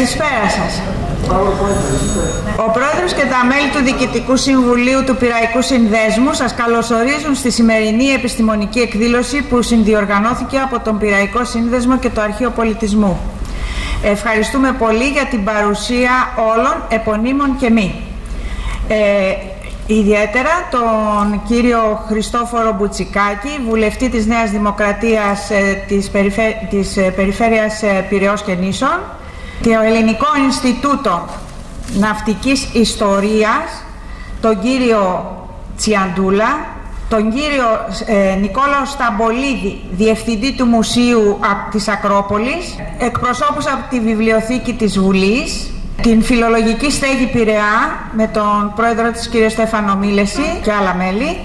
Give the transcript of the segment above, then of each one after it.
Καλησπέρα σας. Ο Πρόεδρος και τα μέλη του Διοικητικού Συμβουλίου του Πειραϊκού Συνδέσμου σας καλωσορίζουν στη σημερινή επιστημονική εκδήλωση που συνδιοργανώθηκε από τον Πειραϊκό Σύνδεσμο και το Αρχείο Πολιτισμού. Ευχαριστούμε πολύ για την παρουσία όλων, επωνύμων και μη. Ιδιαίτερα τον κύριο Χριστόφορο Μπουτσικάκη, βουλευτή της Νέας Δημοκρατίας της Περιφέρειας Πειραιώς και Νήσων, το Ελληνικό Ινστιτούτο Ναυτικής Ιστορίας, τον κύριο Τσιαντούλα, τον κύριο Νικόλαο Σταμπολίδη, Διευθυντή του Μουσείου της Ακρόπολης, εκπροσώπους από τη Βιβλιοθήκη της Βουλής, την Φιλολογική Στέγη Πειραιά με τον πρόεδρο της κύριο Στέφανο Μίλεση και άλλα μέλη,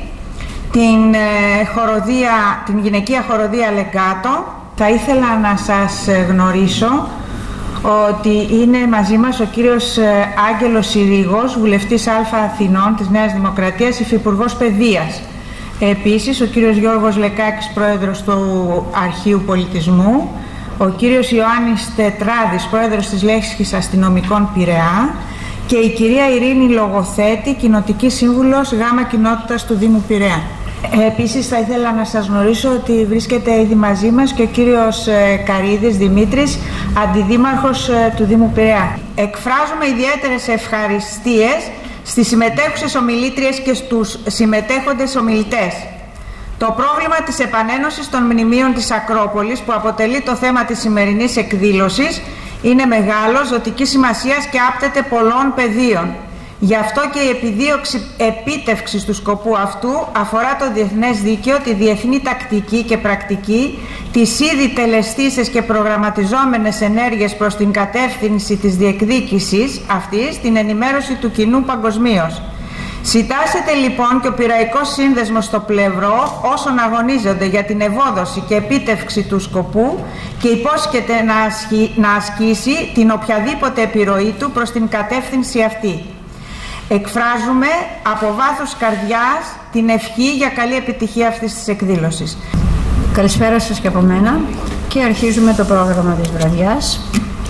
την γυναικεία χοροδία Λεγκάτο. Θα ήθελα να σας γνωρίσω ότι είναι μαζί μας ο κύριος Άγγελος Συρίγος, βουλευτής Α Αθηνών της Νέας Δημοκρατίας, υφυπουργός Παιδείας. Επίσης ο κύριος Γιώργος Λεκάκης, πρόεδρος του Αρχείου Πολιτισμού, ο κύριος Ιωάννης Τετράδης, πρόεδρος της Λέσχης Αστυνομικών Πειραιά και η κυρία Ειρήνη Λογοθέτη, κοινοτική σύμβουλος Γ Κοινότητας του Δήμου Πειραιά. Επίσης θα ήθελα να σας γνωρίσω ότι βρίσκεται ήδη μαζί μας και ο κύριος Καρίδης Δημήτρης, αντιδήμαρχος του Δήμου Πειραιά. Εκφράζουμε ιδιαίτερες ευχαριστίες στις συμμετέχουσες ομιλήτριες και στους συμμετέχοντες ομιλητές. Το πρόβλημα της επανένωσης των μνημείων της Ακρόπολης, που αποτελεί το θέμα της σημερινής εκδήλωσης, είναι μεγάλο, ζωτικής σημασίας και άπτεται πολλών πεδίων. Γι' αυτό και η επιδίωξη επίτευξης του σκοπού αυτού αφορά το διεθνές δίκαιο, τη διεθνή τακτική και πρακτική, τις ήδη τελεστήσεις και προγραμματιζόμενες ενέργειες προς την κατεύθυνση της διεκδίκησης αυτής, την ενημέρωση του κοινού παγκοσμίως. Συντάσσεται λοιπόν και ο Πειραϊκός Σύνδεσμος στο πλευρό όσων αγωνίζονται για την ευόδοση και επίτευξη του σκοπού και υπόσχεται να ασκήσει την οποιαδήποτε επιρροή του προς την κατεύθυνση αυτή. Εκφράζουμε από βάθος καρδιάς την ευχή για καλή επιτυχία αυτής της εκδήλωσης. Καλησπέρα σας και από μένα και αρχίζουμε το πρόγραμμα της βραδιάς.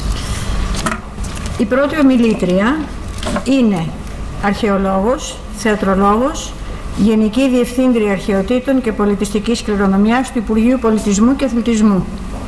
Η πρώτη ομιλήτρια είναι αρχαιολόγος, θεατρολόγος, Γενική Διευθύντρια Αρχαιοτήτων και Πολιτιστικής Κληρονομιάς του Υπουργείου Πολιτισμού και Αθλητισμού.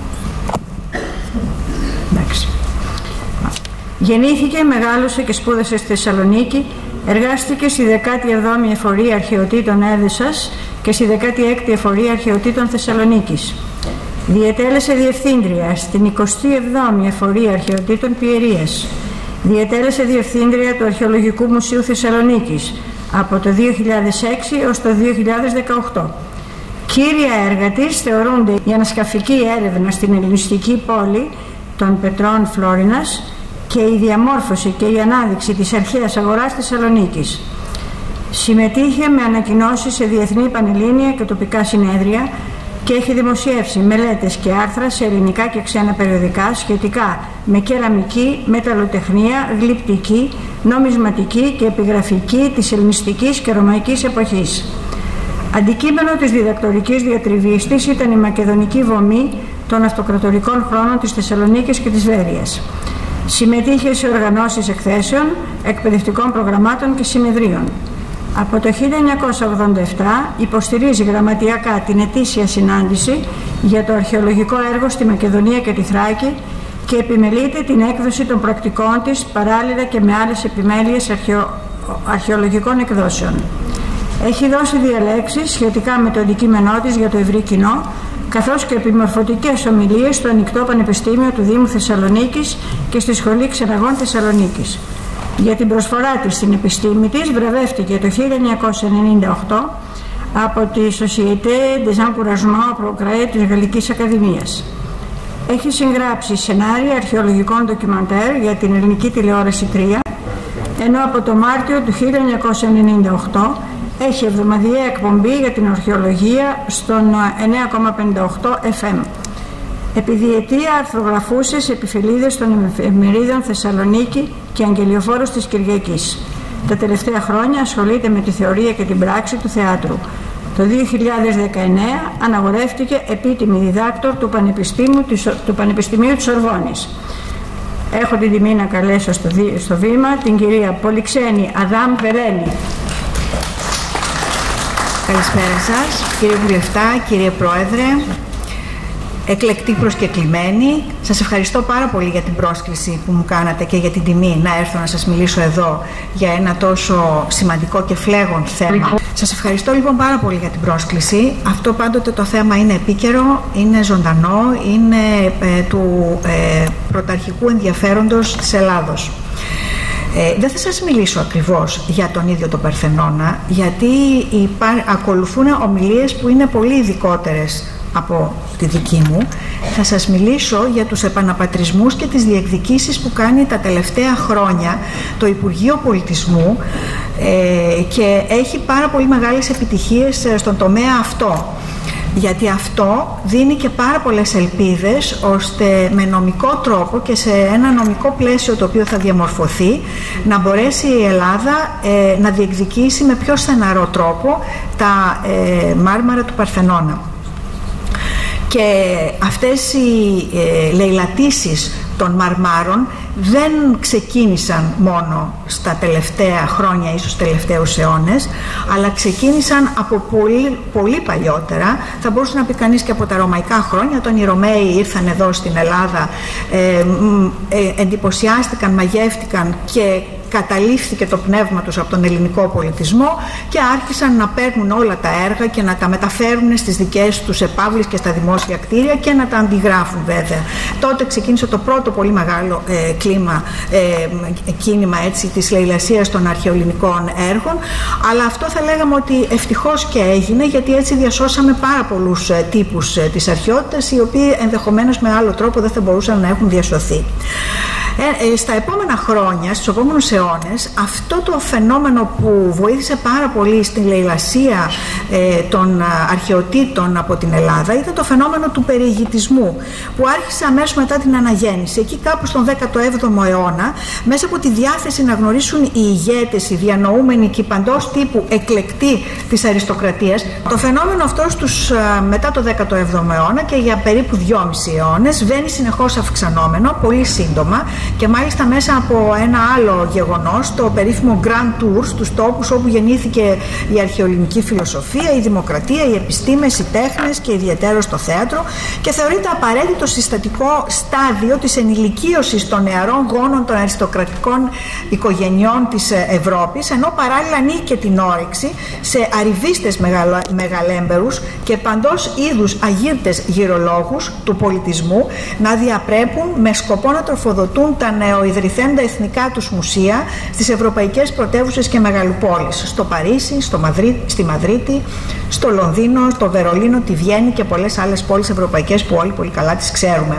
Γεννήθηκε, μεγάλωσε και σπούδασε στη Θεσσαλονίκη, εργάστηκε στη 17η Εφορία Αρχαιοτήτων Έδεσσας και στη 16η Εφορία Αρχαιοτήτων Θεσσαλονίκης. Διετέλεσε διευθύντρια στην 27η Εφορία Αρχαιοτήτων Πιερίας. Διετέλεσε διευθύντρια του Αρχαιολογικού Μουσείου Θεσσαλονίκης από το 2006 έως το 2018. Κύρια έργα της θεωρούνται η ανασκαφική έρευνα στην ελληνιστική πόλη των Πετρών Φλόρινας και η διαμόρφωση και η ανάδειξη της αρχαίας αγοράς Θεσσαλονίκης. Συμμετείχε με ανακοινώσεις σε διεθνή πανελλήνια και τοπικά συνέδρια και έχει δημοσιεύσει μελέτες και άρθρα σε ελληνικά και ξένα περιοδικά σχετικά με κεραμική, μεταλλοτεχνία, γλυπτική, νομισματική και επιγραφική της ελληνιστικής και ρωμαϊκής εποχής. Αντικείμενο της διδακτορικής διατριβής της ήταν η μακεδονική βομή των αυτοκρατορικών χρόνων της Θεσσαλονίκης και της Βέρειας. Συμμετείχε σε οργανώσεις εκθέσεων, εκπαιδευτικών προγραμμάτων και συνεδρίων. Από το 1987 υποστηρίζει γραμματιακά την ετήσια συνάντηση για το αρχαιολογικό έργο στη Μακεδονία και τη Θράκη και επιμελείται την έκδοση των πρακτικών της παράλληλα και με άλλες επιμέλειες αρχαιολογικών εκδόσεων. Έχει δώσει διαλέξεις σχετικά με το αντικείμενό της για το ευρύ κοινό, καθώς και επιμορφωτικές ομιλίες στο Ανοιχτό Πανεπιστήμιο του Δήμου Θεσσαλονίκης και στη Σχολή Ξεναγών Θεσσαλονίκης. Για την προσφορά της στην επιστήμη της βραβεύτηκε το 1998 από τη Société des Encouragements Progrès της Γαλλικής Ακαδημίας. Έχει συγγράψει σενάρια αρχαιολογικών ντοκιμαντέρ για την ελληνική τηλεόραση 3, ενώ από το Μάρτιο του 1998 έχει εβδομαδιαία εκπομπή για την αρχαιολογία στον 9,58 FM. Επί διετία αρθρογραφούσε σε επιφελίδες των εφημερίδων Θεσσαλονίκη και Αγγελιοφόρος της Κυριακής. Τα τελευταία χρόνια ασχολείται με τη θεωρία και την πράξη του θεάτρου. Το 2019 αναγορεύτηκε επίτιμη διδάκτορ του Πανεπιστημίου της Σορβόνης. Έχω την τιμή να καλέσω στο βήμα την κυρία Πολυξένη Αδάμ Βερένη. Καλησπέρα σας, κύριε Βουλευτά, κύριε Πρόεδρε, εκλεκτοί προσκεκλημένοι. Σας ευχαριστώ πάρα πολύ για την πρόσκληση που μου κάνατε και για την τιμή να έρθω να σας μιλήσω εδώ για ένα τόσο σημαντικό και φλέγον θέμα. Σας ευχαριστώ λοιπόν πάρα πολύ για την πρόσκληση. Αυτό πάντοτε το θέμα είναι επίκαιρο, είναι ζωντανό, είναι του πρωταρχικού ενδιαφέροντος της Ελλάδος. Δεν θα σας μιλήσω ακριβώς για τον ίδιο τον Παρθενώνα, γιατί ακολουθούν ομιλίες που είναι πολύ ειδικότερες από τη δική μου. Θα σας μιλήσω για τους επαναπατρισμούς και τις διεκδικήσεις που κάνει τα τελευταία χρόνια το Υπουργείο Πολιτισμού και έχει πάρα πολύ μεγάλες επιτυχίες στον τομέα αυτό. Γιατί αυτό δίνει και πάρα πολλές ελπίδες ώστε με νομικό τρόπο και σε ένα νομικό πλαίσιο το οποίο θα διαμορφωθεί να μπορέσει η Ελλάδα να διεκδικήσει με πιο στεναρό τρόπο τα μάρμαρα του Παρθενώνα. Και αυτές οι λεηλατήσεις των μαρμάρων δεν ξεκίνησαν μόνο στα τελευταία χρόνια, ίσως τελευταίους αιώνες, αλλά ξεκίνησαν από πολύ παλιότερα. Θα μπορούσε να πει κανείς και από τα ρωμαϊκά χρόνια, όταν οι Ρωμαίοι ήρθαν εδώ στην Ελλάδα, εντυπωσιάστηκαν, μαγεύτηκαν και καταλήφθηκε το πνεύμα τους από τον ελληνικό πολιτισμό και άρχισαν να παίρνουν όλα τα έργα και να τα μεταφέρουν στις δικές τους επαύλεις και στα δημόσια κτίρια και να τα αντιγράφουν βέβαια. Τότε ξεκίνησε το πρώτο πολύ μεγάλο κίνημα έτσι, της λαιλασίας των αρχαιοελληνικών έργων, αλλά αυτό θα λέγαμε ότι ευτυχώς και έγινε, γιατί έτσι διασώσαμε πάρα πολλούς τύπους της αρχαιότητας, οι οποίοι ενδεχομένως με άλλο τρόπο δεν θα μπορούσαν να έχουν διασωθεί. Στα επόμενα χρόνια, στους επόμενους αιώνες, αυτό το φαινόμενο που βοήθησε πάρα πολύ στην λαιλασία των αρχαιοτήτων από την Ελλάδα ήταν το φαινόμενο του περιηγητισμού, που άρχισε αμέσως μετά την αναγέννηση. Εκεί κάπου στον 17ο αιώνα, μέσα από τη διάθεση να γνωρίσουν οι ηγέτες, οι διανοούμενοι και οι παντός τύπου εκλεκτοί της αριστοκρατίας, το φαινόμενο αυτό μετά το 17ο αιώνα και για περίπου 2,5 αιώνες βαίνει συνεχώς αυξανόμενο, πολύ σύντομα, και μάλιστα μέσα από ένα άλλο γεγονός, το περίφημο Grand Tour, στους τόπους όπου γεννήθηκε η αρχαιοελληνική φιλοσοφία, η δημοκρατία, οι επιστήμες, οι τέχνες και ιδιαιτέρως το θέατρο, και θεωρείται απαραίτητο συστατικό στάδιο της ενηλικίωσης των νεαρών γόνων των αριστοκρατικών οικογενειών της Ευρώπης, ενώ παράλληλα ανοίγει και την όρεξη σε αριβίστες μεγαλέμπερους και παντός είδους αγύρτες γυρολόγους του πολιτισμού να διαπρέπουν με σκοπό να τροφοδοτούν τα νεοειδρυθέντα εθνικά τους μουσεία στις ευρωπαϊκές πρωτεύουσες και μεγαλοπόλεις, στο Παρίσι, στη Μαδρίτη, στο Λονδίνο, στο Βερολίνο, τη Βιέννη και πολλές άλλες πόλεις ευρωπαϊκές που όλοι πολύ καλά τις ξέρουμε.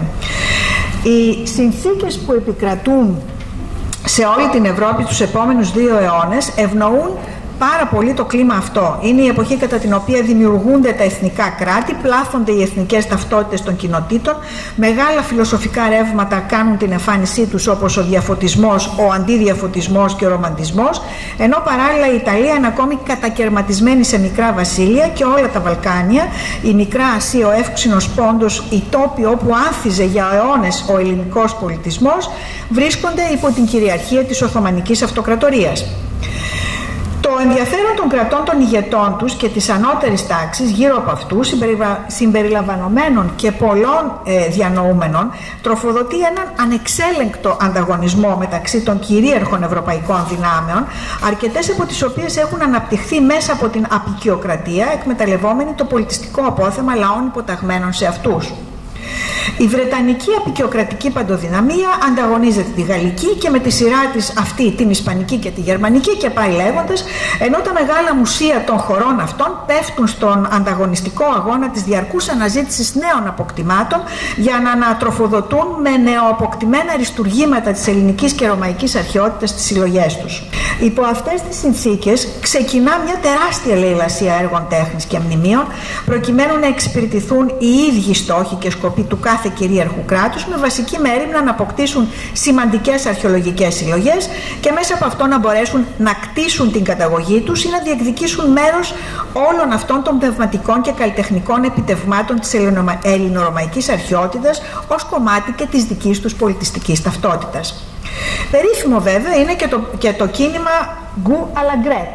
Οι συνθήκες που επικρατούν σε όλη την Ευρώπη τους επόμενους 2 αιώνες ευνοούν πάρα πολύ το κλίμα αυτό. Είναι η εποχή κατά την οποία δημιουργούνται τα εθνικά κράτη, πλάθονται οι εθνικές ταυτότητες των κοινοτήτων, μεγάλα φιλοσοφικά ρεύματα κάνουν την εμφάνισή τους, όπως ο διαφωτισμός, ο αντιδιαφωτισμός και ο ρομαντισμός, ενώ παράλληλα η Ιταλία είναι ακόμη κατακερματισμένη σε μικρά βασίλεια και όλα τα Βαλκάνια, η Μικρά Ασία, ο Εύξηνος Πόντος, οι τόποι όπου άνθιζε για αιώνες ο ελληνικός πολιτισμός, βρίσκονται υπό την κυριαρχία της Οθωμανικής Αυτοκρατορίας. Το ενδιαφέρον των κρατών των ηγετών τους και της ανώτερης τάξης γύρω από αυτούς, συμπεριλαμβανομένων και πολλών διανοούμενων, τροφοδοτεί έναν ανεξέλεγκτο ανταγωνισμό μεταξύ των κυρίαρχων ευρωπαϊκών δυνάμεων, αρκετές από τις οποίες έχουν αναπτυχθεί μέσα από την αποικιοκρατία, εκμεταλλευόμενοι το πολιτιστικό απόθεμα λαών υποταγμένων σε αυτούς. Η Βρετανική αποικιοκρατική παντοδυναμία ανταγωνίζεται τη Γαλλική και με τη σειρά της αυτή την Ισπανική και τη Γερμανική και πάει λέγοντας, ενώ τα μεγάλα μουσεία των χωρών αυτών πέφτουν στον ανταγωνιστικό αγώνα της διαρκούς αναζήτησης νέων αποκτημάτων για να ανατροφοδοτούν με νεοαποκτημένα αριστουργήματα της ελληνικής και ρωμαϊκής αρχαιότητας στις συλλογές τους. Υπό αυτές τις συνθήκες ξεκινά μια τεράστια λαιλασία έργων τέχνης και μνημείων, προκειμένου να εξυπηρετηθούν οι ίδιοι στόχοι και σκοποί του κάθε κυρίαρχου κράτους, με βασική μέριμνα να αποκτήσουν σημαντικές αρχαιολογικές συλλογές και μέσα από αυτό να μπορέσουν να κτίσουν την καταγωγή τους ή να διεκδικήσουν μέρος όλων αυτών των πνευματικών και καλλιτεχνικών επιτευγμάτων της ελληνορωμαϊκής αρχαιότητας ως κομμάτι και της δικής τους πολιτιστικής ταυτότητας. Περίφημο βέβαια είναι και το κίνημα Γκου Αλαγκρέκ,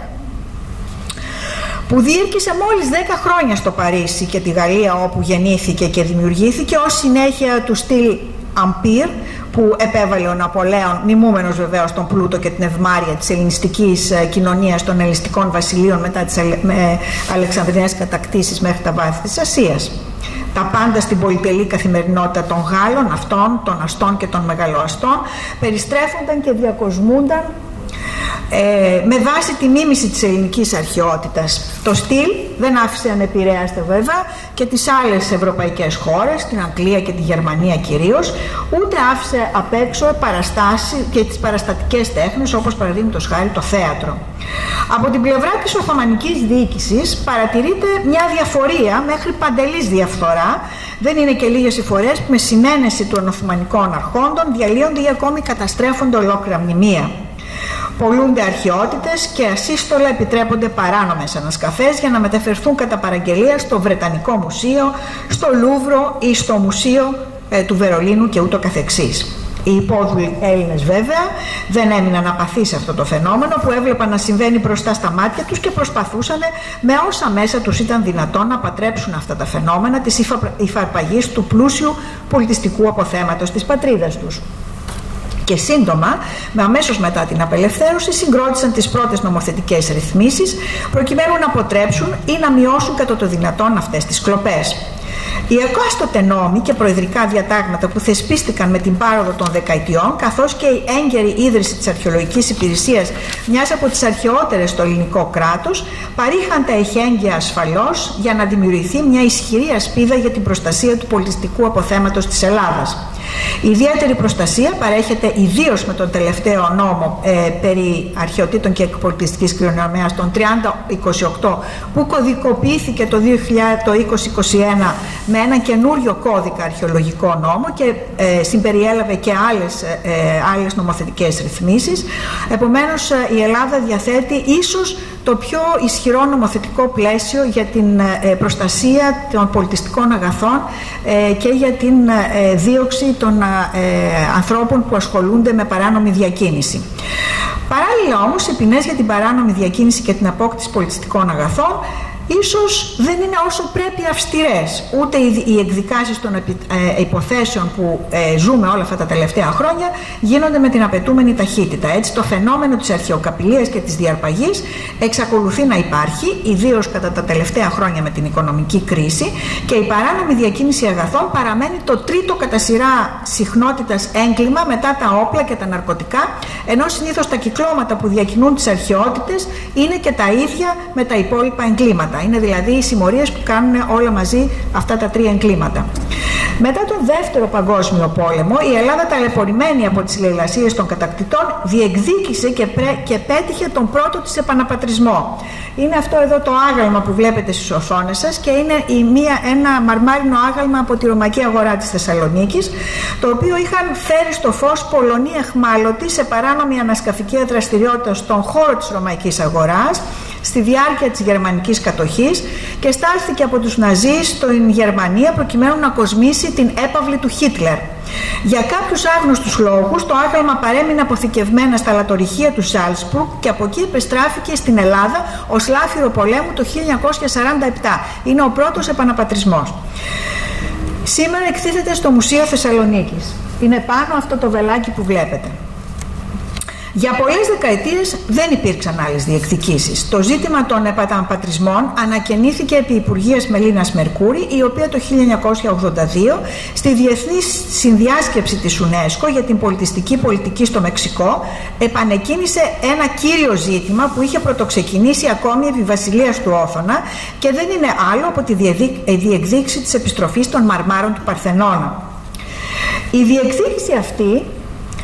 που διήρκησε μόλις 10 χρόνια στο Παρίσι και τη Γαλλία, όπου γεννήθηκε και δημιουργήθηκε ως συνέχεια του στυλ Αμπίρ που επέβαλε ο Ναπολέον, μιμούμενος βεβαίως τον πλούτο και την ευμάρεια της ελληνιστικής κοινωνίας των ελληνιστικών βασιλείων μετά τις αλεξανδρινές κατακτήσεις μέχρι τα βάθη της Ασίας. Τα πάντα στην πολυτελή καθημερινότητα των Γάλλων, αυτών, των αστών και των μεγαλοαστών, περιστρέφονταν και διακοσμούνταν με βάση τη μίμηση της ελληνικής αρχαιότητας. Το στυλ δεν άφησε ανεπηρέαστο βέβαια και τις άλλες ευρωπαϊκές χώρες, την Αγγλία και τη Γερμανία κυρίως, ούτε άφησε απ' έξω παραστάσεις και τις παραστατικές τέχνες, όπως παραδείγματος χάρη το θέατρο. Από την πλευρά της Οθωμανικής διοίκησης παρατηρείται μια διαφορία μέχρι παντελής διαφθορά. Δεν είναι και λίγες οι φορές που με συνένεση των Οθωμανικών αρχόντων διαλύονται ή ακόμη καταστρέφονται ολόκληρα μνημεία. Πολλούνται αρχαιότητες και ασύστολα επιτρέπονται παράνομες ανασκαφές για να μεταφερθούν κατά παραγγελία στο Βρετανικό Μουσείο, στο Λούβρο ή στο Μουσείο του Βερολίνου και ούτω καθεξής. Οι υπόδουλοι Έλληνες βέβαια δεν έμειναν απαθείς σε αυτό το φαινόμενο που έβλεπαν να συμβαίνει μπροστά στα μάτια τους και προσπαθούσαν με όσα μέσα τους ήταν δυνατόν να πατρέψουν αυτά τα φαινόμενα της υφαρπαγής του πλούσιου πολιτιστικού αποθέματος της πατρίδας τους. Και σύντομα, αμέσως μετά την απελευθέρωση, συγκρότησαν τις πρώτες νομοθετικές ρυθμίσεις προκειμένου να αποτρέψουν ή να μειώσουν κατά το δυνατόν αυτές τις κλοπές. Οι εκάστοτε νόμοι και προεδρικά διατάγματα που θεσπίστηκαν με την πάροδο των δεκαετιών, καθώς και η έγκαιρη ίδρυση της αρχαιολογικής υπηρεσίας, μιας από τις αρχαιότερες στο ελληνικό κράτος, παρήχαν τα εχέγγυα ασφαλώς για να δημιουργηθεί μια ισχυρή ασπίδα για την προστασία του πολιτιστικού αποθέματος της Ελλάδας. Η ιδιαίτερη προστασία παρέχεται ιδίως με τον τελευταίο νόμο περί αρχαιοτήτων και πολιτιστικής κληρονομιάς, τον 3028, που κωδικοποιήθηκε το 2021 με ένα καινούριο κώδικα αρχαιολογικό νόμο και συμπεριέλαβε και άλλες νομοθετικές ρυθμίσεις. Επομένως, η Ελλάδα διαθέτει ίσως το πιο ισχυρό νομοθετικό πλαίσιο για την προστασία των πολιτιστικών αγαθών και για την δίωξη των ανθρώπων που ασχολούνται με παράνομη διακίνηση. Παράλληλα όμως, οι ποινές για την παράνομη διακίνηση και την απόκτηση πολιτιστικών αγαθών ίσως δεν είναι όσο πρέπει αυστηρές, ούτε οι εκδικάσεις των υποθέσεων που ζούμε όλα αυτά τα τελευταία χρόνια γίνονται με την απαιτούμενη ταχύτητα. Έτσι, το φαινόμενο της αρχαιοκαπηλείας και της διαρπαγής εξακολουθεί να υπάρχει, ιδίως κατά τα τελευταία χρόνια με την οικονομική κρίση, και η παράνομη διακίνηση αγαθών παραμένει το τρίτο κατά σειρά συχνότητας έγκλημα μετά τα όπλα και τα ναρκωτικά, ενώ συνήθως τα κυκλώματα που διακινούν τις αρχαιότητες είναι και τα ίδια με τα υπόλοιπα εγκλήματα. Είναι δηλαδή οι συμμορίες που κάνουν όλα μαζί αυτά τα τρία εγκλήματα. Μετά τον Δεύτερο Παγκόσμιο Πόλεμο, η Ελλάδα, ταλαιπωρημένη από τις λαιλασίες των κατακτητών, διεκδίκησε και πέτυχε τον πρώτο της επαναπατρισμό. Είναι αυτό εδώ το άγαλμα που βλέπετε στις οθόνες σας και είναι ένα μαρμάρινο άγαλμα από τη Ρωμαϊκή Αγορά της Θεσσαλονίκης, το οποίο είχαν φέρει στο φως Πολωνοί εχμάλωτοι σε παράνομη ανασκαφική δραστηριότητα στον χώρο της Ρωμαϊκής Αγοράς στη διάρκεια της γερμανικής κατοχής και στάλθηκε από τους Ναζί στην Γερμανία προκειμένου να κοσμήσει την έπαυλη του Χίτλερ. Για κάποιους άγνωστους λόγους το άγαλμα παρέμεινε αποθηκευμένα στα λατορυχεία του Σάλτσμπουργκ και από εκεί επιστράφηκε στην Ελλάδα ως λάφυρο πολέμου το 1947. Είναι ο πρώτος επαναπατρισμός. Σήμερα εκτίθεται στο Μουσείο Θεσσαλονίκης. Είναι πάνω αυτό το βελάκι που βλέπετε. Για πολλές δεκαετίες δεν υπήρξαν άλλες διεκδικήσεις. Το ζήτημα των επαναπατρισμών ανακαινήθηκε επί Υπουργείας Μελίνας Μερκούρη, η οποία το 1982 στη Διεθνή Συνδιάσκεψη της UNESCO για την πολιτιστική πολιτική στο Μεξικό επανεκκίνησε ένα κύριο ζήτημα που είχε πρωτοξεκινήσει ακόμη επί Βασιλείας του Όθωνα και δεν είναι άλλο από τη διεκδίκηση της επιστροφής των μαρμάρων του Παρθενώνα. Η διεκδίκηση αυτή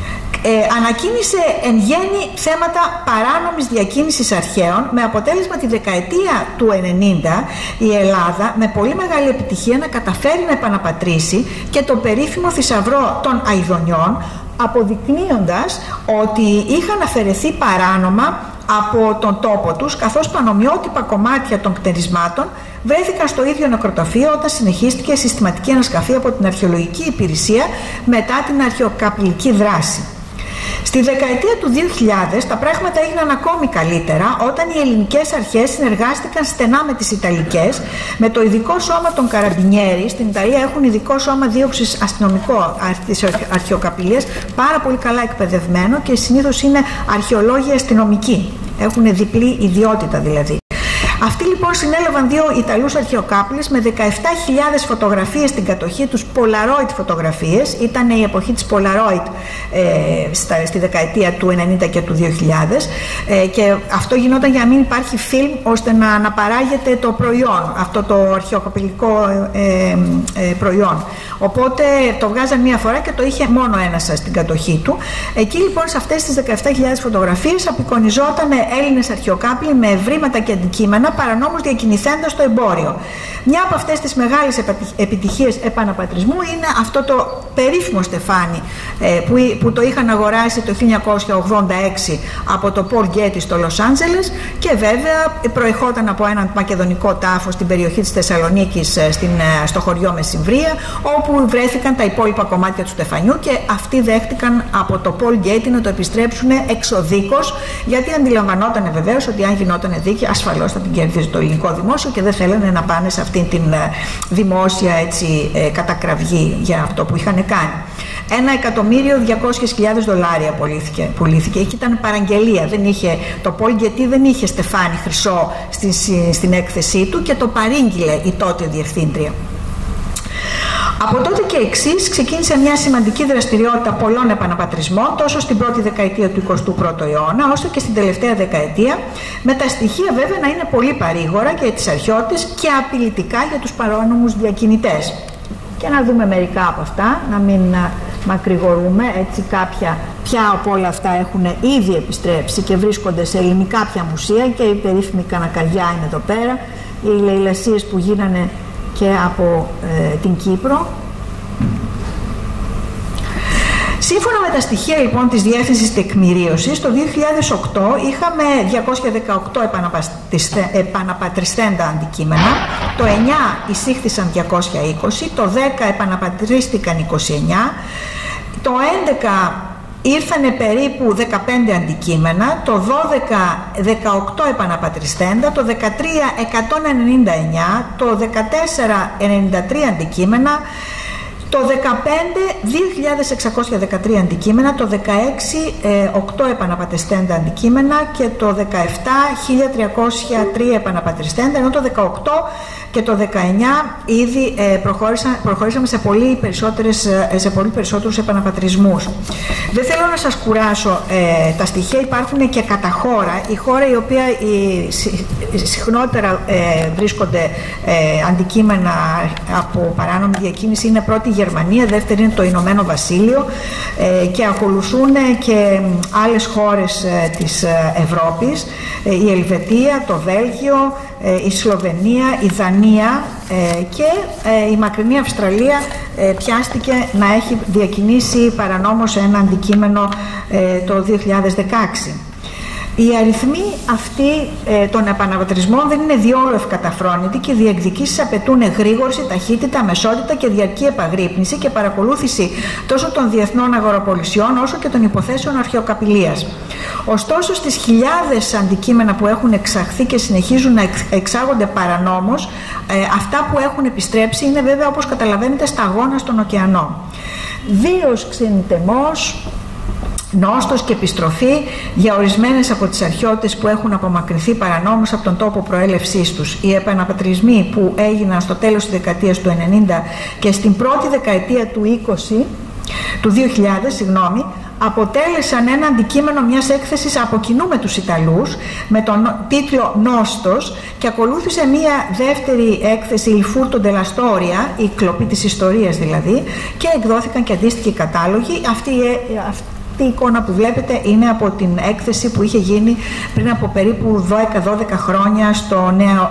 ανακοίνησε εν γέννη θέματα παράνομης διακίνησης αρχαίων, με αποτέλεσμα τη δεκαετία του 90 η Ελλάδα με πολύ μεγάλη επιτυχία να καταφέρει να επαναπατρίσει και το περίφημο θησαυρό των Αηδονιών, αποδεικνύοντας ότι είχαν αφαιρεθεί παράνομα από τον τόπο τους, καθώς πανομοιότυπα κομμάτια των κτερισμάτων βρέθηκαν στο ίδιο νεκροταφείο όταν συνεχίστηκε συστηματική ανασκαφή από την Αρχαιολογική Υπηρεσία μετά την αρχαιοκαπηλική δράση. Στη δεκαετία του 2000 τα πράγματα έγιναν ακόμη καλύτερα όταν οι ελληνικές αρχές συνεργάστηκαν στενά με τις ιταλικές, με το ειδικό σώμα των Καραμπινιέρι. Στην Ιταλία έχουν ειδικό σώμα δίωξης αστυνομικό της αρχαιοκαπηλείας, πάρα πολύ καλά εκπαιδευμένο και συνήθως είναι αρχαιολόγοι αστυνομικοί. Έχουν διπλή ιδιότητα δηλαδή. Αυτοί λοιπόν συνέλαβαν 2 Ιταλούς αρχαιοκάπηλες με 17.000 φωτογραφίες στην κατοχή τους, Polaroid φωτογραφίες. Ήταν η εποχή της Polaroid στη δεκαετία του 90 και του 2000 και αυτό γινόταν για να μην υπάρχει φιλμ ώστε να αναπαράγεται το προϊόν, αυτό το αρχαιοκαπηλικό προϊόν. Οπότε το βγάζαν μία φορά και το είχε μόνο ένας στην κατοχή του. Εκεί λοιπόν σε αυτές τις 17.000 φωτογραφίες απεικονιζόταν Έλληνες αρχαιοκάπηλοι με ευρήματα και αντικείμενα παρανόμως διακινηθέντας στο εμπόριο. Μια από αυτές τις μεγάλες επιτυχίες επαναπατρισμού είναι αυτό το περίφημο στεφάνι που το είχαν αγοράσει το 1986 από το Πολ Γκέτι στο Λος Άντζελες και βέβαια προεχόταν από έναν μακεδονικό τάφο στην περιοχή της Θεσσαλονίκης στο χωριό Μεσημβρία, όπου βρέθηκαν τα υπόλοιπα κομμάτια του στεφανιού και αυτοί δέχτηκαν από το Πολ Γκέτι να το επιστρέψουν εξοδίκως, γιατί αντιλαμβανόταν βεβαίως ότι αν γινόταν δίκη ασφαλώς θα την κέρδιζε το ελληνικό δημόσιο και δεν θέλανε να πάνε σε αυτήν την δημόσια κατακραυγή για αυτό που είχαν κάνει. $1.200.000 πουλήθηκε. Εκεί ήταν παραγγελία. Το Πολ Γκέτι δεν είχε στεφάνι χρυσό στην έκθεσή του και το παρήγγειλε η τότε διευθύντρια. Από τότε και εξής ξεκίνησε μια σημαντική δραστηριότητα πολλών επαναπατρισμών τόσο στην πρώτη δεκαετία του 21ου αιώνα όσο και στην τελευταία δεκαετία, με τα στοιχεία βέβαια να είναι πολύ παρήγορα για τις αρχαιότητες και απειλητικά για τους παράνομους διακινητές. Και να δούμε μερικά από αυτά, να μην μακρηγορούμε, έτσι κάποια πια από όλα αυτά έχουν ήδη επιστρέψει και βρίσκονται σε ελληνικά πια μουσεία και η περίφημη Κανακαριά είναι εδώ πέρα, οι λαιλασίες που γίνανε και από την Κύπρο. Σύμφωνα με τα στοιχεία λοιπόν της Διεύθυνσης Τεκμηρίωσης, το 2008 είχαμε 218 επαναπατριστέντα αντικείμενα, το 9 εισήχθησαν 220, το 10 επαναπατρίστηκαν 29, το 11 ήρθανε περίπου 15 αντικείμενα, το 12 18 επαναπατριστέντα, το 13 199, το 14 93 αντικείμενα, το 15 2.613 αντικείμενα, το 16 8 επαναπατριστέντα αντικείμενα και το 17 1.303 επαναπατριστέντα, ενώ το 18 και το 19 ήδη προχωρήσαμε σε πολύ περισσότερους επαναπατρισμούς. Δεν θέλω να σας κουράσω, τα στοιχεία υπάρχουν και κατά χώρα. Η χώρα η οποία συχνότερα βρίσκονται αντικείμενα από παράνομη διακίνηση είναι πρώτη η Γερμανία, δεύτερη είναι το Ηνωμένο Βασίλειο και ακολουθούν και άλλες χώρες της Ευρώπης, η Ελβετία, το Βέλγιο, η Σλοβενία, η Δανία και η μακρινή Αυστραλία πιάστηκε να έχει διακινήσει παρανόμως ένα αντικείμενο το 2016. Οι αριθμοί αυτοί των επαναπατρισμών δεν είναι διόλου ευκαταφρόνητοι και οι διεκδικήσεις απαιτούν εγρήγορση, ταχύτητα, αμεσότητα και διαρκή επαγρύπνηση και παρακολούθηση τόσο των διεθνών αγοραπολισιών όσο και των υποθέσεων αρχαιοκαπηλείας. Ωστόσο, στις χιλιάδες αντικείμενα που έχουν εξαχθεί και συνεχίζουν να εξάγονται παρανόμως, αυτά που έχουν επιστρέψει είναι βέβαια, όπως καταλαβαίνετε, σταγόνα στον ωκεανό. Βίος ξενιτεμός, νόστος και επιστροφή για ορισμένες από τις αρχαιότητες που έχουν απομακρυνθεί παρανόμως από τον τόπο προέλευσής τους. Οι επαναπατρισμοί που έγιναν στο τέλος της δεκαετίας του 90 και στην πρώτη δεκαετία του 2000, αποτέλεσαν ένα αντικείμενο μιας έκθεσης από κοινού με τους Ιταλούς με τον τίτλο «Νόστος» και ακολούθησε μια δεύτερη έκθεση «Il furto della storia», η κλοπή της ιστορίας δηλαδή, και εκδόθηκαν και αντίστοιχοι κατάλογοι. Αυτή η εικόνα που βλέπετε είναι από την έκθεση που είχε γίνει πριν από περίπου 10-12 χρόνια στο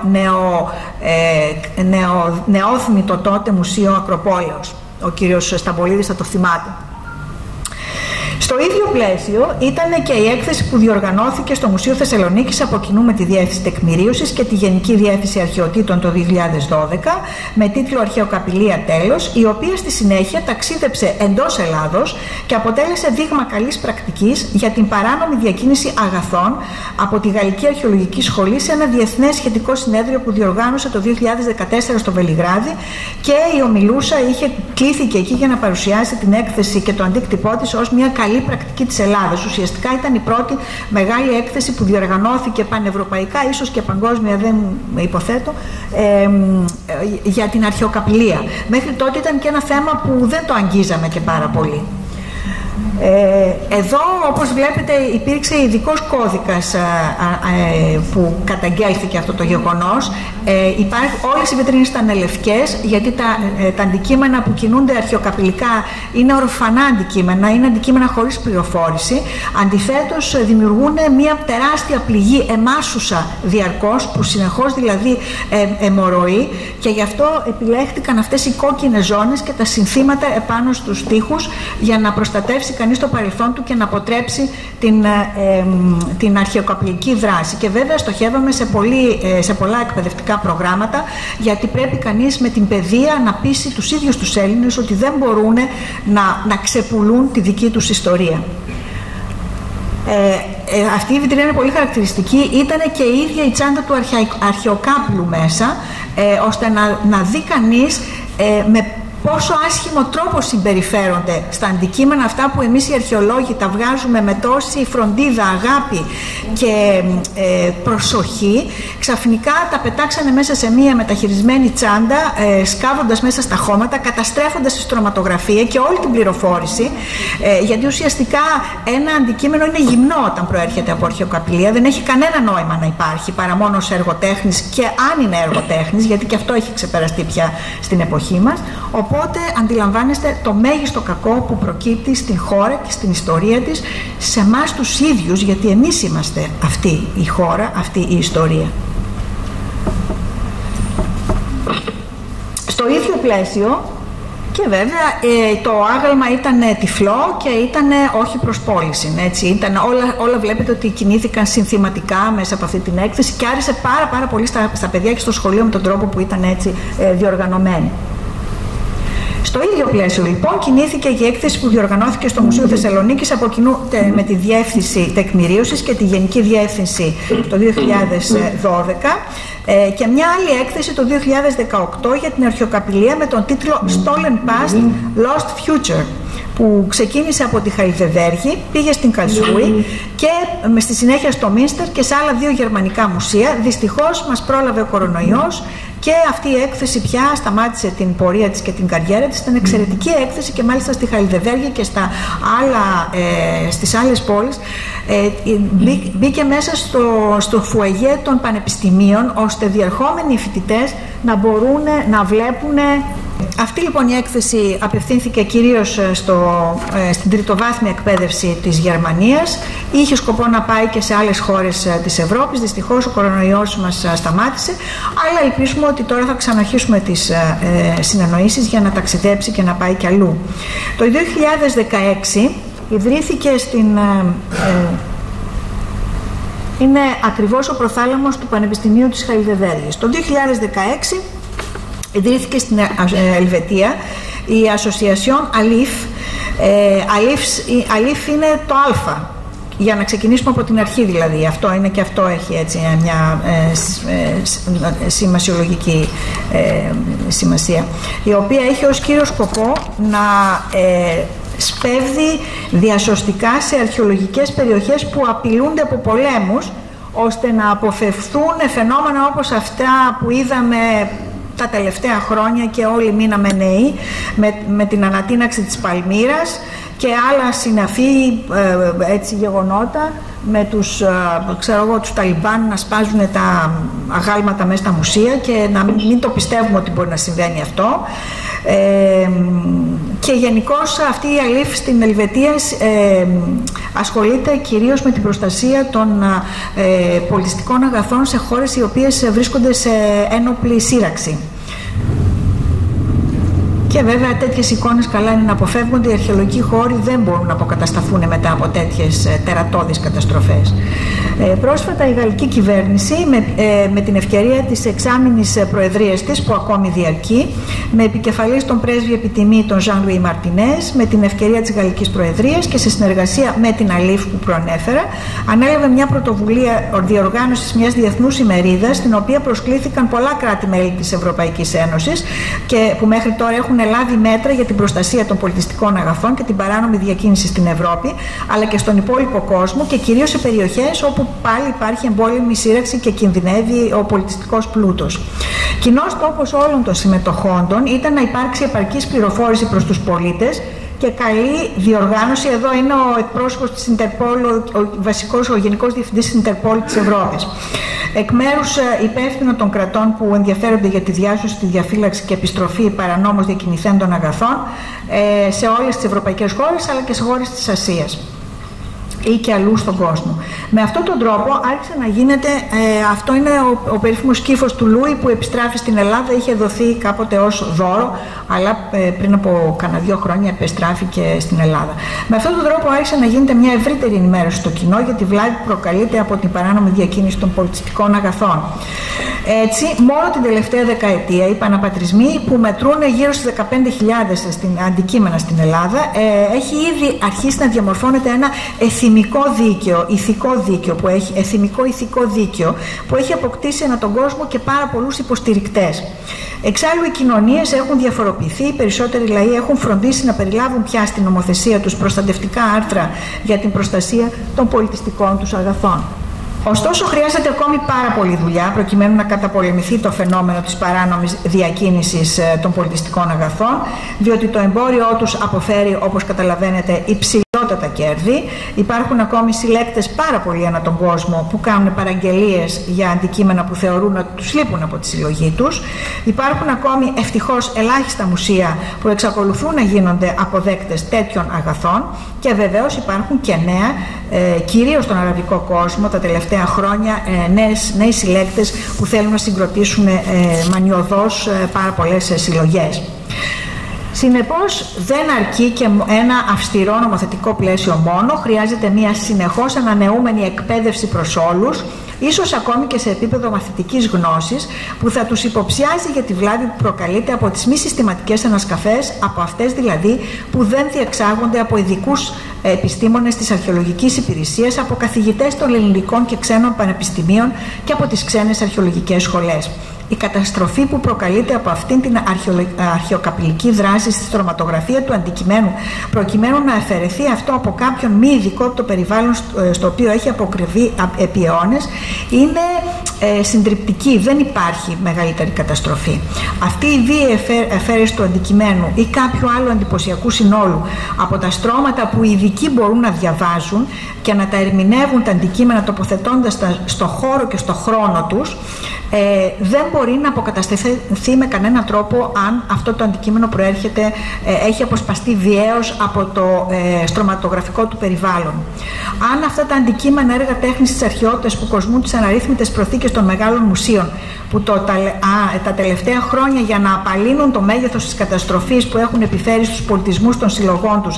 νεόθμητο τότε Μουσείο Ακροπόλεως. Ο κύριος Σταμπολίδης θα το θυμάται. Στο ίδιο πλαίσιο ήταν και η έκθεση που διοργανώθηκε στο Μουσείο Θεσσαλονίκης από κοινού με τη Διεύθυνση Τεκμηρίωσης και τη Γενική Διεύθυνση Αρχαιοτήτων το 2012 με τίτλο «Αρχαιοκαπηλεία τέλος», η οποία στη συνέχεια ταξίδεψε εντός Ελλάδος και αποτέλεσε δείγμα καλής πρακτικής για την παράνομη διακίνηση αγαθών από τη Γαλλική Αρχαιολογική Σχολή σε ένα διεθνές σχετικό συνέδριο που διοργάνωσε το 2014 στο Βελιγράδι, και η ομιλούσα κλήθηκε εκεί για να παρουσιάσει την έκθεση και το αντίκτυπό της ως μια καλή πρακτική της Ελλάδας. Ουσιαστικά ήταν η πρώτη μεγάλη έκθεση που διοργανώθηκε πανευρωπαϊκά, ίσως και παγκόσμια, δεν υποθέτω, για την αρχαιοκαπηλεία. Μέχρι τότε ήταν και ένα θέμα που δεν το αγγίζαμε και πάρα πολύ. Εδώ, όπως βλέπετε, υπήρξε ειδικός κώδικας που καταγγέλθηκε αυτό το γεγονός. Όλες οι βιτρίνες ήταν λευκές, γιατί τα αντικείμενα που κινούνται αρχαιοκαπηλικά είναι ορφανά αντικείμενα, είναι αντικείμενα χωρίς πληροφόρηση. Αντιθέτως, δημιουργούν μια τεράστια πληγή εμάσουσα διαρκώς, που συνεχώς δηλαδή αιμορροεί, και γι' αυτό επιλέχθηκαν αυτές οι κόκκινες ζώνες και τα συνθήματα επάνω στους τοίχους για να προστατεύσει κανείς το παρελθόν του και να αποτρέψει την αρχαιοκαπηλική δράση. Και βέβαια στοχεύαμε σε πολλά εκπαιδευτικά προγράμματα, γιατί πρέπει κανείς με την παιδεία να πείσει τους ίδιους τους Έλληνες ότι δεν μπορούν να ξεπουλούν τη δική τους ιστορία. Αυτή η βιτρίνα είναι πολύ χαρακτηριστική. Ήταν και η ίδια η τσάντα του αρχαιοκάπηλου μέσα, ώστε να δει κανείς με πόσο άσχημο τρόπο συμπεριφέρονται στα αντικείμενα αυτά που εμείς οι αρχαιολόγοι τα βγάζουμε με τόση φροντίδα, αγάπη και προσοχή. Ξαφνικά τα πετάξανε μέσα σε μία μεταχειρισμένη τσάντα, σκάβοντας μέσα στα χώματα, καταστρέφοντας τη στρωματογραφία και όλη την πληροφόρηση, γιατί ουσιαστικά ένα αντικείμενο είναι γυμνό όταν προέρχεται από αρχαιοκαπηλεία, δεν έχει κανένα νόημα να υπάρχει παρά μόνο ως έργο-τέχνης, και αν είναι έργο-τέχνης, γιατί και αυτό έχει ξεπεραστεί πια στην εποχή μας. Οπότε αντιλαμβάνεστε το μέγιστο κακό που προκύπτει στην χώρα και στην ιστορία της, σε εμάς τους ίδιους, γιατί εμείς είμαστε αυτή η χώρα, αυτή η ιστορία. Στο ίδιο πλαίσιο, και βέβαια το άγαλμα ήταν τυφλό και ήταν όχι προς πώληση. Έτσι. Όλα βλέπετε ότι κινήθηκαν συνθηματικά μέσα από αυτή την έκθεση και άρεσε πάρα πολύ στα παιδιά και στο σχολείο με τον τρόπο που ήταν έτσι διοργανωμένη. Στο ίδιο πλαίσιο λοιπόν κινήθηκε και η έκθεση που διοργανώθηκε στο Μουσείο Θεσσαλονίκης από κοινού με τη Διεύθυνση Τεκμηρίωσης και τη Γενική Διεύθυνση το 2012, και μια άλλη έκθεση το 2018 για την αρχαιοκαπηλεία με τον τίτλο Stolen Past, Lost Future, που ξεκίνησε από τη Χαϊδεβέργη, πήγε στην Καλσούη και στη συνέχεια στο Μίνστερ και σε άλλα 2 γερμανικά μουσεία. Δυστυχώς μας πρόλαβε ο κορονοϊός και αυτή η έκθεση πια σταμάτησε την πορεία της και την καριέρα της. Ήταν εξαιρετική έκθεση και μάλιστα στη Χαϊδεβέργη και στις άλλες πόλεις μπήκε μέσα στο φουαγέ των πανεπιστημίων, ώστε διερχόμενοι φοιτητές να μπορούν να βλέπουν. Αυτή λοιπόν η έκθεση απευθύνθηκε κυρίως στην τριτοβάθμια εκπαίδευση της Γερμανίας. Είχε σκοπό να πάει και σε άλλες χώρες της Ευρώπης. Δυστυχώς ο κορονοϊός μας σταμάτησε, αλλά ελπίζουμε ότι τώρα θα ξαναρχίσουμε τις συνεννοήσεις για να ταξιδέψει και να πάει κι αλλού. Το 2016 ιδρύθηκε είναι ακριβώς ο προθάλαμος του Πανεπιστημίου της Χαϊδεβέργης. Το 2016 ιδρύθηκε στην Ελβετία η Association Alif. Alif είναι το Α, για να ξεκινήσουμε από την αρχή δηλαδή. Αυτό είναι και αυτό έχει έτσι μια σημασιολογική σημασία, η οποία έχει ως κύριο σκοπό να σπέβδει διασωστικά σε αρχαιολογικές περιοχές που απειλούνται από πολέμους, ώστε να αποφευθούν φαινόμενα όπως αυτά που είδαμε τα τελευταία χρόνια και όλοι μείναμε νέοι, με την ανατείναξη της Παλμύρας και άλλα συναφή έτσι γεγονότα, με τους Ταλιμπάν να σπάζουν τα αγάλματα μέσα στα μουσεία και να μην το πιστεύουμε ότι μπορεί να συμβαίνει αυτό. Και γενικώς αυτή η αλήφ στην Ελβετία ασχολείται κυρίως με την προστασία των πολιτιστικών αγαθών σε χώρες οι οποίες βρίσκονται σε ένοπλη σύραξη. Και βέβαια τέτοιες εικόνες καλά είναι να αποφεύγονται, οι αρχαιολογικοί χώροι δεν μπορούν να αποκατασταθούν μετά από τέτοιες τερατώδεις καταστροφές. Πρόσφατα η γαλλική κυβέρνηση με την ευκαιρία της εξάμηνης προεδρίας της που ακόμη διαρκεί, με επικεφαλής τον πρέσβη επιτιμή τον Jean-Louis Martinez, με την ευκαιρία της γαλλικής προεδρίας και σε συνεργασία με την αλήφ που προανέφερα, ανέλαβε μια πρωτοβουλία διοργάνωσης μιας διεθνούς ημερίδας, στην οποία προσκλήθηκαν πολλά κράτη-μέλη της Ευρωπαϊκής Ένωσης και που μέχρι τώρα έχουν λάβει μέτρα για την προστασία των πολιτιστικών αγαθών και την παράνομη διακίνηση στην Ευρώπη, αλλά και στον υπόλοιπο κόσμο και κυρίως σε περιοχές όπου πάλι υπάρχει εμπόλεμη σύραξη και κινδυνεύει ο πολιτιστικός πλούτος. Κοινός στόχος όλων των συμμετοχόντων ήταν να υπάρξει επαρκής πληροφόρηση προς τους πολίτες και καλή διοργάνωση. Εδώ είναι ο εκπρόσωπος της Ιντερπόλ, ο Γενικός Διευθυντής της Ιντερπόλ της Ευρώπης. Εκ μέρους υπεύθυνων των κρατών που ενδιαφέρονται για τη διάσωση, τη διαφύλαξη και επιστροφή παρανόμως διακινηθέντων αγαθών σε όλες τις ευρωπαϊκές χώρες αλλά και σε χώρες της Ασίας ή και αλλού στον κόσμο. Με αυτόν τον τρόπο άρχισε να γίνεται, αυτό είναι ο περίφημος κύφος του Λούι που επιστράφει στην Ελλάδα, είχε δοθεί κάποτε ως δώρο, αλλά πριν από κανένα 2 χρόνια επιστράφηκε στην Ελλάδα. Με αυτόν τον τρόπο άρχισε να γίνεται μια ευρύτερη ενημέρωση στο κοινό για τη βλάβη που προκαλείται από την παράνομη διακίνηση των πολιτιστικών αγαθών. Έτσι, μόνο την τελευταία δεκαετία οι παναπατρισμοί που μετρούν γύρω στις 15.000 αντικείμενα στην Ελλάδα, έχει ήδη αρχίσει να διαμορφώνεται ένα εθιμικό δίκαιο, ηθικό δίκαιο που έχει, εθιμικό-ηθικό δίκαιο που έχει αποκτήσει ανά τον κόσμο και πάρα πολλούς υποστηρικτές. Εξάλλου οι κοινωνίες έχουν διαφοροποιηθεί, οι περισσότεροι λαοί έχουν φροντίσει να περιλάβουν πια στην νομοθεσία τους προστατευτικά άρθρα για την προστασία των πολιτιστικών τους αγαθών. Ωστόσο, χρειάζεται ακόμη πάρα πολλή δουλειά προκειμένου να καταπολεμηθεί το φαινόμενο της παράνομης διακίνησης των πολιτιστικών αγαθών, διότι το εμπόριό τους αποφέρει, όπως καταλαβαίνετε, υψηλότατα κέρδη. Υπάρχουν ακόμη συλλέκτες πάρα πολλοί ανά τον κόσμο που κάνουν παραγγελίες για αντικείμενα που θεωρούν ότι τους λείπουν από τη συλλογή τους. Υπάρχουν ακόμη ευτυχώς ελάχιστα μουσεία που εξακολουθούν να γίνονται αποδέκτες τέτοιων αγαθών και βεβαίως υπάρχουν και νέα, κυρίως στον αραβικό κόσμο τα τελευταία χρόνια, νέοι συλλέκτες που θέλουν να συγκροτήσουν μανιωδώς πάρα πολλές συλλογές. Συνεπώς δεν αρκεί και ένα αυστηρό νομοθετικό πλαίσιο μόνο, χρειάζεται μια συνεχώς ανανεούμενη εκπαίδευση προς όλους, ίσως ακόμη και σε επίπεδο μαθητικής γνώσης, που θα τους υποψιάζει για τη βλάβη που προκαλείται από τις μη συστηματικές ανασκαφές, από αυτές δηλαδή που δεν διεξάγονται από ειδικούς επιστήμονες της αρχαιολογικής υπηρεσίας, από καθηγητές των ελληνικών και ξένων πανεπιστημίων και από τις ξένες αρχαιολογικές σχολές. Η καταστροφή που προκαλείται από αυτήν την αρχαιοκαπηλική δράση στη στρωματογραφία του αντικειμένου, προκειμένου να αφαιρεθεί αυτό από κάποιον μη ειδικό από το περιβάλλον στο οποίο έχει αποκρυβεί επί αιώνες, είναι συντριπτική. Δεν υπάρχει μεγαλύτερη καταστροφή. Αυτή η βίαιη αφαίρεση του αντικειμένου ή κάποιου άλλου εντυπωσιακού συνόλου από τα στρώματα που οι ειδικοί μπορούν να διαβάζουν και να τα ερμηνεύουν τα αντικείμενα τοποθετώντας τα στο χώρο και στο χρόνο τους, δεν μπορεί να αποκατασταθεί με κανένα τρόπο αν αυτό το αντικείμενο έχει αποσπαστεί βιαίως από το στρωματογραφικό του περιβάλλον. Αν αυτά τα αντικείμενα έργα τέχνης της αρχαιότητας που κοσμούν τις αναρρύθμιτες προθήκες των μεγάλων μουσείων που τα τελευταία χρόνια για να απαλύνουν το μέγεθος της καταστροφής που έχουν επιφέρει στους πολιτισμούς των συλλογών τους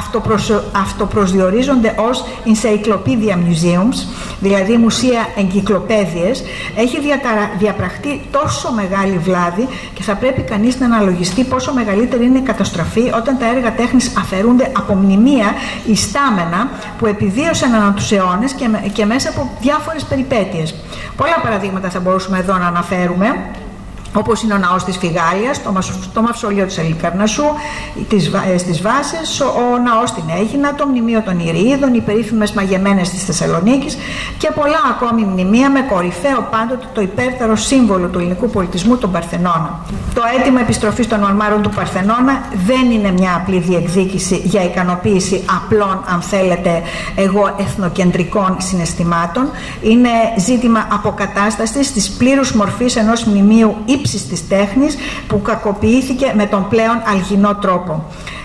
αυτοπροσδιορίζονται ως encyclopedia museums, δηλαδή μουσεία εγκυκλοπαίδειες, έχει διαπραχτεί τόσο μεγάλη βλάβη και θα πρέπει κανείς να αναλογιστεί πόσο μεγαλύτερη είναι η καταστροφή όταν τα έργα τέχνης αφαιρούνται από μνημεία ιστάμενα που επιβίωσαν ανά τους αιώνες και μέσα από διάφορες περιπέτειες. Πολλά παραδείγματα θα μπορούσαμε εδώ να αναφέρουμε, όπως είναι ο ναός της Φιγάλιας, το μαυσολείο της Αλικαρνασσού, στις Βάσες, ο ναός στην Αίγινα, το μνημείο των Ηριείδων, οι περίφημες μαγεμένες της Θεσσαλονίκης και πολλά ακόμη μνημεία με κορυφαίο πάντοτε το υπέρτερο σύμβολο του ελληνικού πολιτισμού, τον Παρθενώνα. Το αίτημα επιστροφής των ορμάρων του Παρθενώνα δεν είναι μια απλή διεκδίκηση για ικανοποίηση απλών, αν θέλετε, εθνοκεντρικών συναισθημάτων. Είναι ζήτημα αποκατάστασης της πλήρους μορφής ενός μνημείου ύψης της τέχνης που κακοποιήθηκε με τον πλέον αλγινό τρόπο.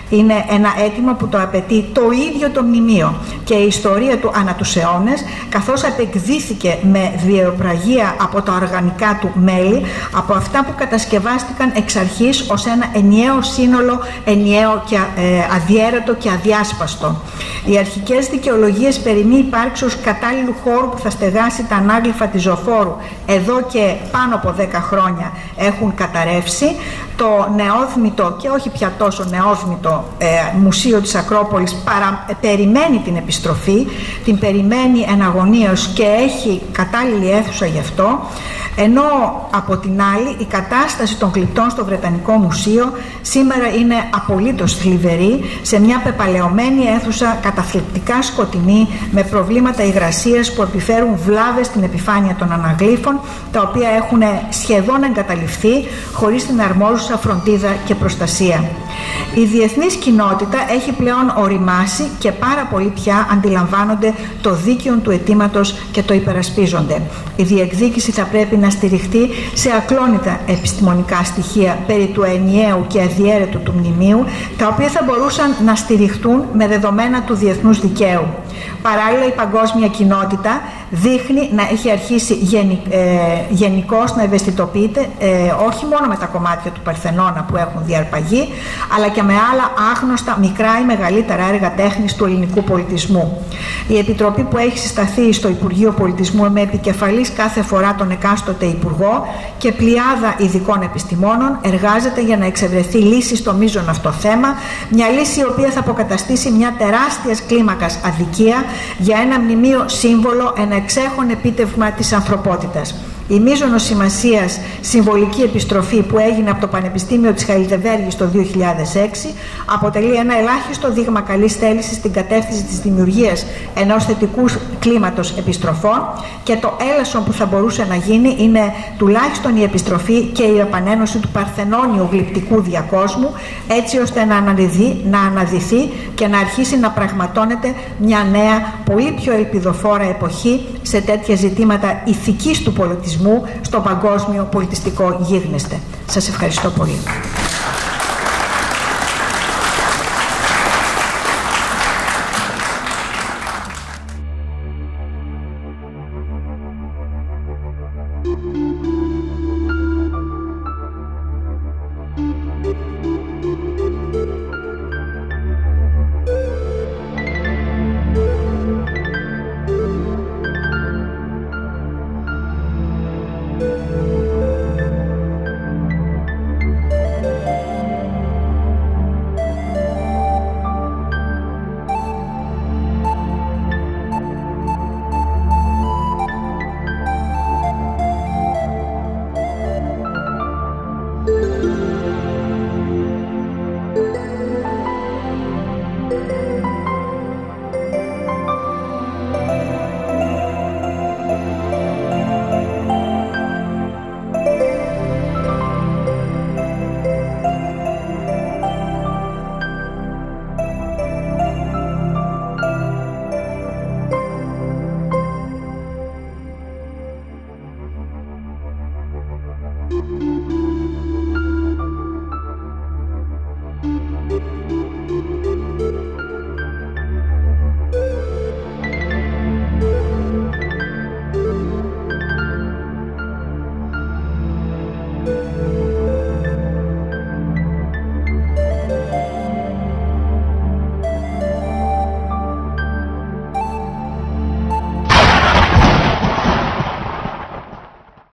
Είναι ένα αίτημα που το απαιτεί το ίδιο το μνημείο και η ιστορία του ανά τους αιώνες, καθώς απεκδίθηκε με βιαιοπραγία από τα οργανικά του μέλη, από αυτά που κατασκευάστηκαν εξ αρχής ως ένα ενιαίο σύνολο, ενιαίο και αδιέρετο και αδιάσπαστο. Οι αρχικές δικαιολογίες περί μη υπάρξεως κατάλληλου χώρου που θα στεγάσει τα ανάγλυφα της ζωφόρου εδώ και πάνω από 10 χρόνια έχουν καταρρεύσει. Το νεόδμητο και όχι πια τόσο νεόδμητο Μουσείο της Ακρόπολης περιμένει την επιστροφή, την περιμένει εναγωνίως και έχει κατάλληλη αίθουσα γι' αυτό, ενώ από την άλλη η κατάσταση των κλητών στο Βρετανικό Μουσείο σήμερα είναι απολύτως θλιβερή, σε μια πεπαλαιωμένη αίθουσα καταθλιπτικά σκοτεινή, με προβλήματα υγρασίας που επιφέρουν βλάβες στην επιφάνεια των αναγλύφων, τα οποία έχουν σχεδόν εγκαταλειφθεί χωρίς την αρμόζουσα φροντίδα και προστασία. Η διεθνής κοινότητα έχει πλέον οριμάσει και πάρα πολλοί πια αντιλαμβάνονται το δίκαιο του αιτήματος και το υπερασπίζονται. Η διεκδίκηση θα πρέπει να στηριχτεί σε ακλόνητα επιστημονικά στοιχεία περί του ενιαίου και αδιέρετου του μνημείου, τα οποία θα μπορούσαν να στηριχτούν με δεδομένα του διεθνούς δικαίου. Παράλληλα, η παγκόσμια κοινότητα δείχνει να έχει αρχίσει γενικώς να ευαισθητοποιείται όχι μόνο με τα κομμάτια του Παρθενώνα που έχουν διαρπαγεί, αλλά και με άλλα άγνωστα μικρά ή μεγαλύτερα έργα τέχνης του ελληνικού πολιτισμού. Η Επιτροπή που έχει συσταθεί στο Υπουργείο Πολιτισμού με επικεφαλής κάθε φορά τον εκάστοτε Υπουργό και πλειάδα ειδικών επιστημόνων εργάζεται για να εξευρεθεί λύση στο μείζον αυτό θέμα, μια λύση η οποία θα αποκαταστήσει μια τεράστιας κλίμακας αδικία για ένα μνημείο σύμβολο, ένα εξέχον επίτευγμα της ανθρωπότητας. Η μείζωνος σημασίας συμβολική επιστροφή που έγινε από το Πανεπιστήμιο της Χαϊλδεβέργης το 2006 αποτελεί ένα ελάχιστο δείγμα καλής θέλησης στην κατεύθυνση της δημιουργίας ενός θετικού κλίματος επιστροφών, και το έλασον που θα μπορούσε να γίνει είναι τουλάχιστον η επιστροφή και η επανένωση του παρθενώνιου γλυπτικού διακόσμου, έτσι ώστε να αναδυθεί και να αρχίσει να πραγματώνεται μια νέα, πολύ πιο ελπιδοφόρα εποχή σε τέτοια ζητήματα ηθικής του πολιτισμού στο παγκόσμιο πολιτιστικό γίγνεσθε. Σας ευχαριστώ πολύ.